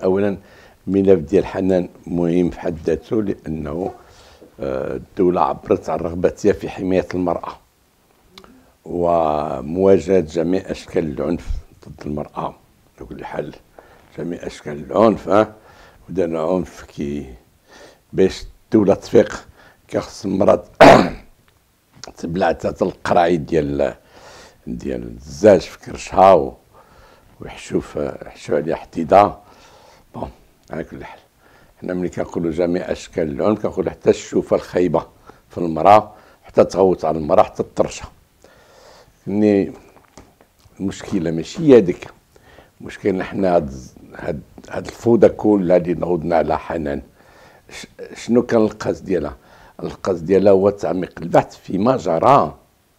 اولا الملف ديال حنان مهم في حد ذاته، لانه الدوله عبرت عن رغبتها في حمايه المراه ومواجهه جميع اشكال العنف ضد المراه على كل حال، جميع اشكال العنف. ودرنا عنف كي باش الدوله تفيق كخص المراه تبلع حتى القراعي ديال الزاج في كرشها ويحشوا عليها حديده. بون على كل حال حنا ملي كنقولوا جميع اشكال العنف كنقولوا حتى الشوفه الخايبه في المراه، حتى تغوت على المراه، حتى تطرشها. اني المشكله ماشي هي هذيك، المشكله حنا هاد الفوضى كلها اللي نوضنا على حنان، شنو كان القصد ديالها؟ القصد ديالها هو تعميق البحث فيما جرى،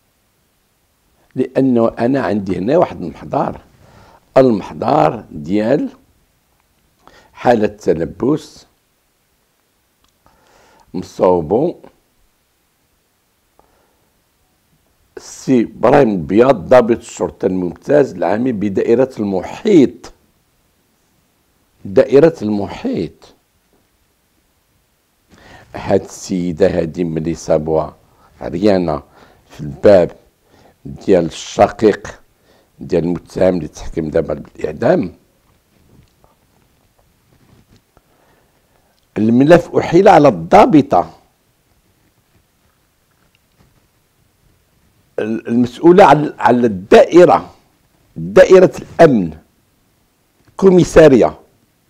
لانه انا عندي هنا واحد المحضار ديال حالة تلبس مصوبو السي ابراهيم بياض ضابط الشرطة الممتاز العامل بدائرة المحيط. دائرة المحيط، هاد السيدة هادي ملي صابوها عريانة في الباب ديال الشقيق ديال المتهم اللي تحكم دابا بالإعدام، الملف أحيل على الضابطة المسؤولة على دائرة الأمن، كوميسارية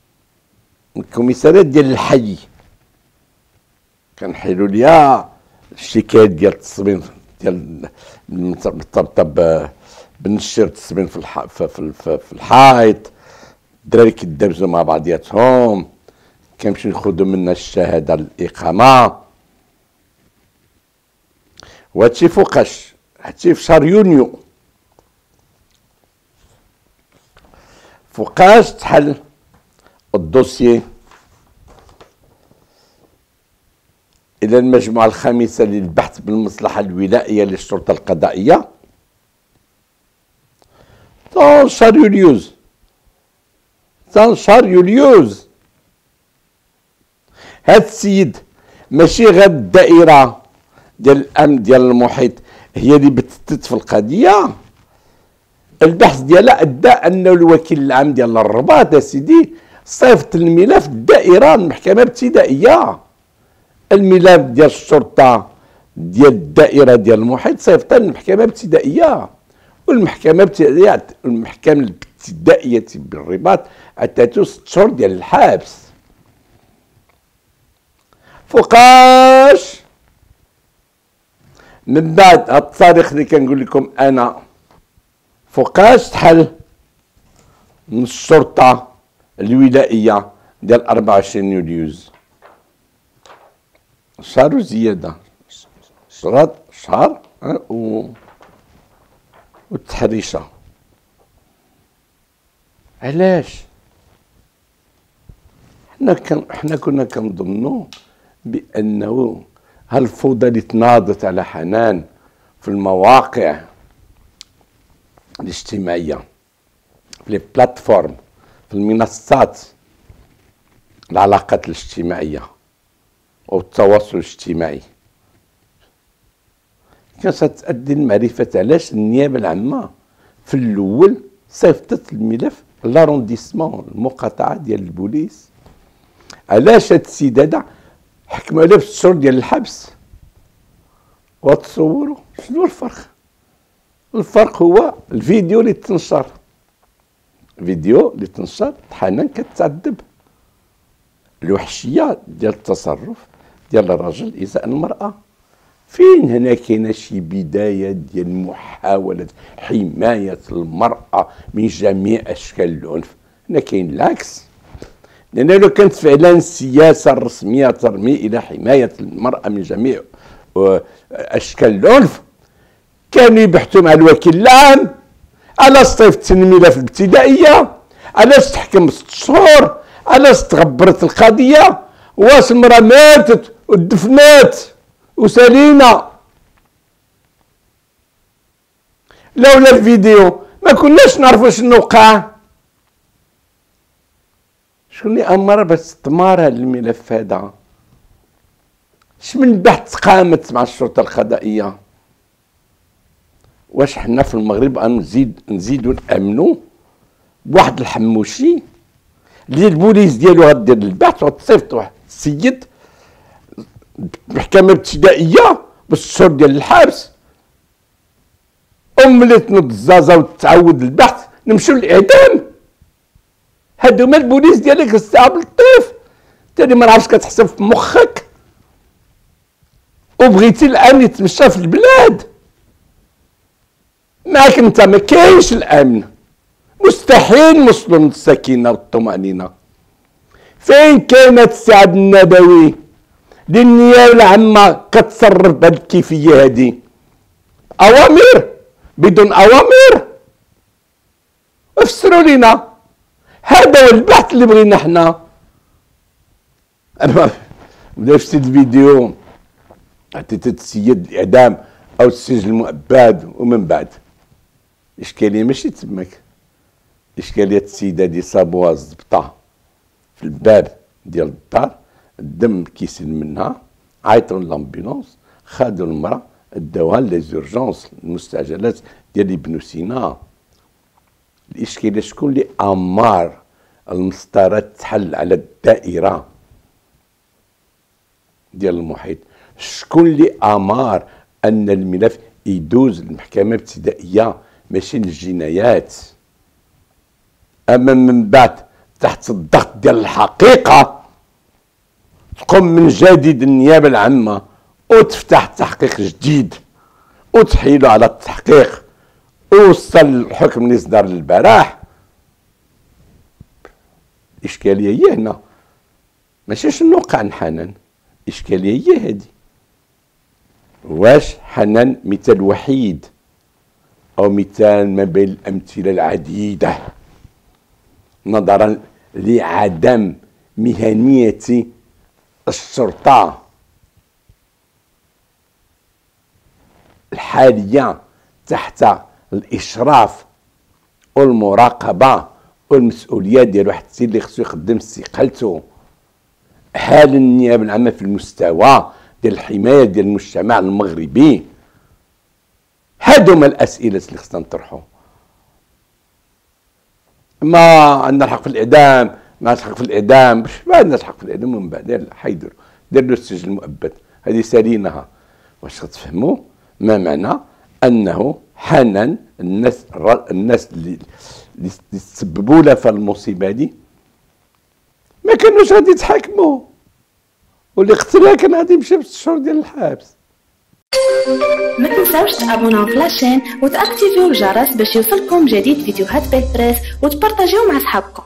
ديال الحي. كنحيلوا ليها الشكايات ديال التصبين ديال مرتبطة بالنشير التصبين في الحائط، الدراري كيدابزوا مع بعضياتهم، كيمشيو ياخذوا منا الشهاده الاقامه. وهادشي فوقاش؟ هادشي في شهر يونيو. فوقاش تحل الدوسيي الى المجموعه الخامسه للبحث بالمصلحه الولائيه للشرطه القضائيه شهر يوليوز. هاد السيد ماشي غير الدائره ديال الامن ديال المحيط هي اللي بتتت في القضيه، البحث ديالها ادى انه الوكيل العام ديال الرباط يا سيدي صيفط الملف الدائره المحكمه الابتدائيه، الملف ديال الشرطه ديال الدائره ديال المحيط صيفطها للمحكمه الابتدائيه، والمحكمه الابتدائيه بالرباط عطاتو 6 شهور ديال الحبس. فوقاش من بعد هاد التاريخ اللي كنقول لكم انا، فوقاش تحل من الشرطه الولائيه ديال 24 يوليوز، شهر وزياده، شهر والتحريشه. علاش؟ حنا كنا كنظنوا بانه هالفوضى اللي تناضت على حنان في المواقع الاجتماعيه، في لي بلاتفورم، في المنصات العلاقات الاجتماعيه والتواصل الاجتماعي، كان ستؤدي لمعرفه علاش النيابه العامه في الاول صيفطت الملف لارونديسمون المقاطعه ديال البوليس. علاش هاد السيد هذا حكموا عليه ب6 شهور ديال الحبس؟ وتصوروا شنو الفرق؟ الفرق هو الفيديو اللي تنشر، حنان كتعذب، الوحشيه ديال التصرف ديال الرجل ازاء المراه. فين هنا كاينه شي بدايه ديال محاوله حمايه المراه من جميع اشكال العنف؟ هنا كاين العكس، لان لو كانت فعلا السياسه الرسميه ترمي الى حمايه المراه من جميع اشكال العنف كانوا يبحثوا مع الوكيل العام. علاش صيفط الملف الابتدائيه؟ علاش تحكم 6 شهور؟ علاش تغبرت القضيه؟ واش المراه ماتت ودفنات وسالينا؟ لولا الفيديو ما كناش نعرفوا شنو وقع. شكون اللي امر باش تطمار هذا الملف هذا؟ من بحث قامت مع الشرطه القضائيه؟ واش حنا في المغرب نزيدو نامنوا بواحد الحموشي اللي البوليس ديالو غدير البحث وتصيفط واحد السيد المحكمه الابتدائيه بالشهور ديال الحبس، ملي تنوض الزازا وتعود البحث نمشيو للاعدام؟ هادو هما البوليس ديالك الساعه بالطيف، انت اللي ما عرفتش كتحسب في مخك وبغيتي الامن يتمشى في البلاد. معاك انت ما كاينش الامن، مستحيل نوصلوا للسكينه والطمانينه. فين كانت السعد النبوي اللي النيابه العامه كتصرف بهذه الكيفيه هذه؟ اوامر بدون اوامر؟ افسروا لنا، هذا هو البحث اللي بغينا حنا. انا بدا شفت الفيديو عطيت السيد الاعدام او السجن المؤبد، ومن بعد الاشكاليه ماشي تماك، الاشكاليه السيده دي صابوها الزبطه في الباب ديال الدار، الدم كيسيل منها، عيطوا للامبيلونس، خادوا المراه داوها ليزورجونس المستعجلات ديال ابن سينا. الاشكاليه شكون اللي امار المسطرات تحل على الدائره ديال المحيط؟ شكون اللي امر ان الملف يدوز للمحكمه الابتدائيه ماشي للجنايات؟ اما من بعد تحت الضغط ديال الحقيقه تقوم من جديد النيابه العامه وتفتح تحقيق جديد وتحيلوا على التحقيق ووصل الحكم اللي صدر البارح. الاشكاليه هي هنا، ماشي شنو وقع لحنان، الاشكاليه هي هذه. واش حنان مثال وحيد او مثال ما بين الامثله العديده نظرا لعدم مهنيه الشرطه الحاليه تحت الاشراف والمراقبه والمسؤوليه ديال واحد السيد اللي خصو يخدم استقالته؟ حال النيابه العامه في المستوى ديال الحمايه ديال المجتمع المغربي؟ هادو هما الاسئله اللي خصنا نطرحو. ما عندنا الحق في الاعدام، ما عندناش الحق في الاعدام، ما عندناش الحق في الاعدام، ومن بعد حيدر دار له السجن المؤبد، هذه ساليناها. واش غتفهموا ما معنى انه حنان الناس اللي تسببوا لها في المصيبه دي ما كانوش غادي يتحاكموا، واللي قتلها كان غادي يمشي ب6 شهور ديال الحبس. ما تنساوش تابوناو في لاشين وتاكتيفيو الجرس باش يوصلكم جديد فيديوهات بيت بريس وتبارطاجيو مع صحابكم.